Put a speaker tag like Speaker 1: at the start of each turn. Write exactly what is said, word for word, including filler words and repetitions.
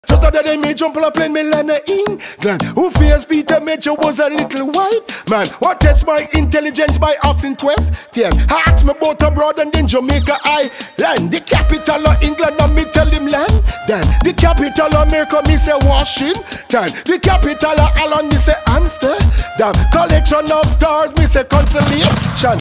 Speaker 1: Just the other day me jump on a plane, me land in England. Who fears Peter Major was a little white man. What tests my intelligence by asking question? Ask me about abroad and then Jamaica Island. The capital of England, and me tell him land. Then the capital of America, me say Washington. The capital of Ireland, me say Amsterdam. Collection of stars, me say consolation.